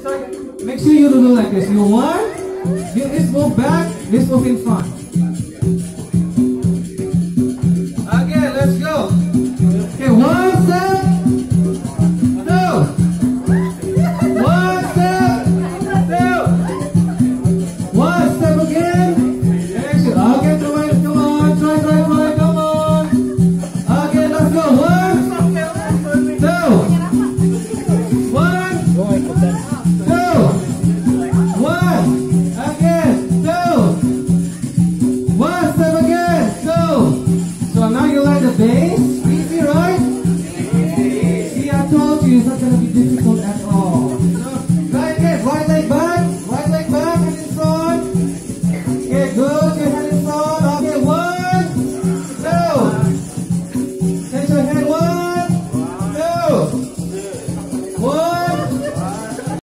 Make sure you do like this. You one, you just move back, this move in front.